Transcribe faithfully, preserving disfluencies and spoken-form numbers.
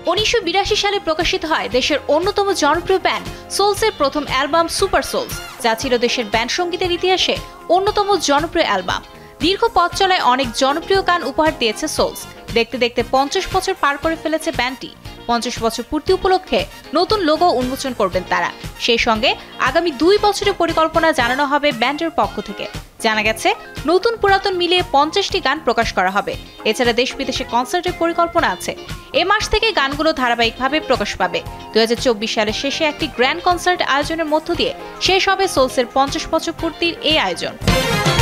উনিশশো বিরাশি সালে প্রকাশিত হয় দেশের অন্যতম জনপ্রিয় ব্যান্ড সোলসের প্রথম অ্যালবাম সুপার সোলস, যা ছিল দেশের ব্যান্ড সঙ্গীতের ইতিহাসে অন্যতম জনপ্রিয় অ্যালবাম। দীর্ঘ পথ চলায় অনেক জনপ্রিয় গান উপহার দিয়েছে সোলস। দেখতে দেখতে পঞ্চাশ বছর পার করে ফেলেছে ব্যান্ডটি। পঞ্চাশ বছর পূর্তি উপলক্ষে নতুন লোগো উন্মোচন করবেন তারা। সেই সঙ্গে আগামী দুই বছরের পরিকল্পনা জানানো হবে ব্যান্ডের পক্ষ থেকে। জানা গেছে নতুন পুরাতন মিলিয়ে পঞ্চাশটি গান প্রকাশ করা হবে। এছাড়া দেশ বিদেশে কনসার্টের পরিকল্পনা আছে। এ মাস থেকে গানগুলো ধারাবাহিকভাবে প্রকাশ পাবে। দুই হাজার চব্বিশ সালের শেষে একটি গ্র্যান্ড কনসার্ট আয়োজনের মধ্য দিয়ে শেষ হবে সোলসের পঞ্চাশ বছর পূর্তির এই আয়োজন।